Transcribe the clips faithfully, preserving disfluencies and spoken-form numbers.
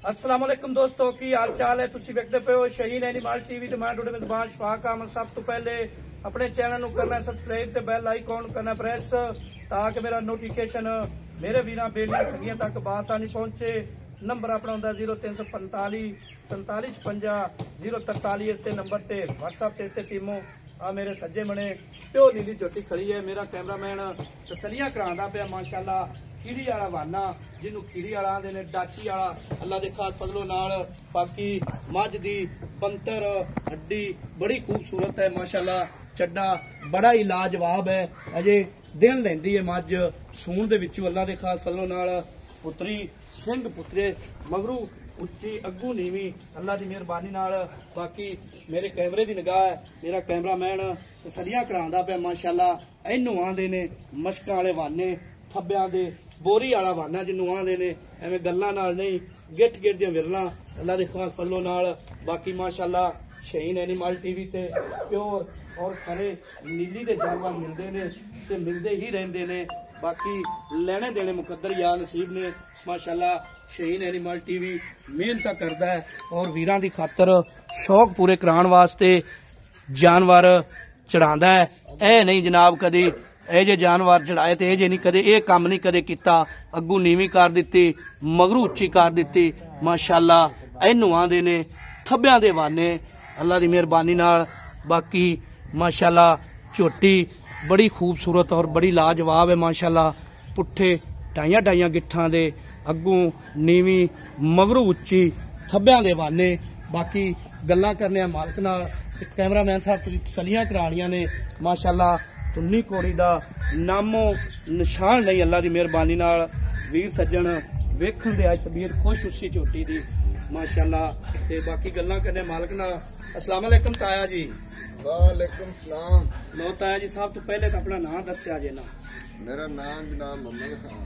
अस्सलाम वालेकुम दोस्तों की हाल चाल है। तुसी वेखदे पे हो शहीन एनिमल टीवी ते मैं तुहाडे मेजबान शफाक अहमद। सब तो पहले अपने चैनल ਨੂੰ करना सबसक्राइब ते बैल आइकॉन करना प्रेस ताकि मेरा नोटिफिकेशन मेरे वीरां बेलियां सगियां तक बासानी पहुंचे। नंबर अपना हुंदा जीरो तीन सौ पंताली संताली छपंजा जीरो तरताली। इसे नंबर ते व्हाट्सएप ते इसे टीमो आ मेरे सज्जे बने प्यो नीली झोटी खड़ी है। मेरा कैमरामैन तसलियां करांदा पिया माशाअल्लाह। खीरी वाला वाना जिन्हों खीरी वाला आंदे ने, डाची वाला अल्लाह दे खास फजलों नाल। बाकी मझ दी पंतर हड्डी बड़ी खूबसूरत है माशाअल्लाह। चड्डा बड़ा ही लाजवाब है। अजे दिन लैंदी है मझ सूण दे विचों अल्लाह दे खास फजलों नाल। पुत्री सिंह पुत्रे मगरू उच्ची अग्गू नीवी अल्लाह की मेहरबानी नाल। बाकी मेरे कैमरे की निगाह है, मेरा कैमरामैन तसलियां करांदा पिया माशाअल्लाह। इनू आंदे ने मशकां वाले वाने, थब्बियां दे बोरी वाला वाना जिन्नू आंदे ने, एवें गल्लां नाल नहीं गिट गिट दियां विरलां अल्लाह दे खास फजलों नाल। बाकी माशाअल्लाह शहीन एनिमल टीवी ते प्योर और खरे नीली दे जानवर मिलते ने ते मिलते ही रहंदे ने। बाकी लेने देने मुकद्दर या नसीब ने माशाअल्लाह। शहीन एनिमल टीवी मेहनत करता है और वीरां दी खातर शौक पूरे कराने वास्ते जानवर चढ़ांदा है। ए नहीं जनाब कदी ए जे जानवर चढ़ाए तो जे नहीं कदे ये काम नहीं कदे किता। अग्गू नीवी कर दी, मगरू उच्ची कर दी माशाअल्लाह। इनू आंदे ने थब्बियां दे वाने अल्लाह की मेहरबानी नाल। बाकी माशाअल्लाह झोटी बड़ी खूबसूरत और बड़ी लाजवाब है माशाअल्लाह। पुट्ठे ढाइया ढाइया गिट्ठां दे अग्गू नीवी मगरू उच्ची थब्बियां दे वाने। बाकी गल्लां करने मालक नाल। कैमरामैन साहब तसलियां करानियां ने माशाअल्लाह। तुन्नी घोड़ी दा नामो निशान नहीं अल्लाह की मेहरबानी नाल। वीर सज्जन वेखण दे अज तबीयत खुश उसी झोटी दी माशाअल्लाह। ते बाकी गल्लां करने मालक नाल। अस्सलाम वालेकुम ताया जी। वालेकुम सलाम। लो ताया जी साहब तो पहले तो अपना नाम दस्या जे ना। मेरा नाम जनाब मोहम्मद खान।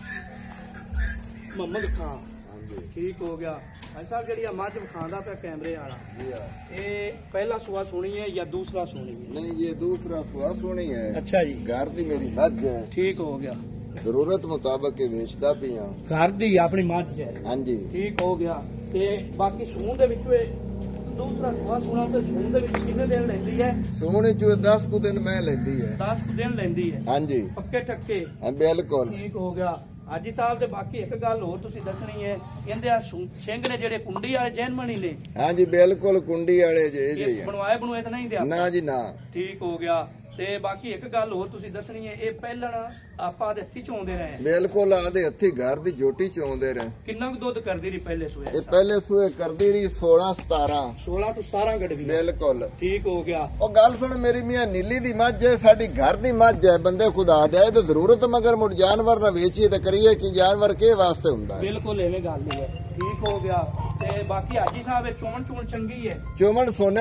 मोहम्मद खान ठीक हो गया। भाई साहब जी मझ विखांदा पे कैमरे वाला ये पहला सुआ सुनी है या दूसरा सुनी है? नहीं ये दूसरा सुआ सुनी है। अच्छा जी। घर दी मेरी मझ है। ठीक हो गया। जरूरत मुताबिक वेचदा पिया। घर दी अपनी मझ है। हाँ जी ठीक हो गया। ते बाकी सून दे विचों दूसरा सुआ सुना तो सून दे विच कितने दिन लेंदी है? सून चो दस कु दिन मैं लेंदी है। दस कु दिन लेंदी है। हाँ जी पक्के टक्के। हाँ बिल्कुल ठीक हो गया। हाजी साहब दे बाकी एक गल होर तुसी दसनी है, कहंदे आ सिंह ने जेड़े कुंडी वाले जैनमनी ने। हाँ जी बिल्कुल कुंडी वाले जे जे बनवाए बनवाए तो नहीं दे ना जी ना। ठीक हो गया। ते बाकी एक गल होर तुसी दसनी है, ये पहलण आपा दे हत्थी चोंदे रहे? बिल्कुल आदे हत्थी घर दी जोटी चोंदे रहे। किन्ना कुछ दुध करदी रही पहले सुए? ये पहले सुए करदी रही सोलह सतारह सोलह तो सतारह गड़वी। बिल्कुल ठीक हो गया। और गल सुन मेरी मियां नीली दी मझ है, साडी घर दी मझ है। बंदे खुदा दे तो जरूरत मगर मुड़ जानवर ना वेचिए तो करिए कि जानवर के वास्ते हुंदा है। बिल्कुल एवें गल नहीं है। ठीक हो गया। ते बाकी हाजी साहब चोमन चोन चंगी है? चोमन सोने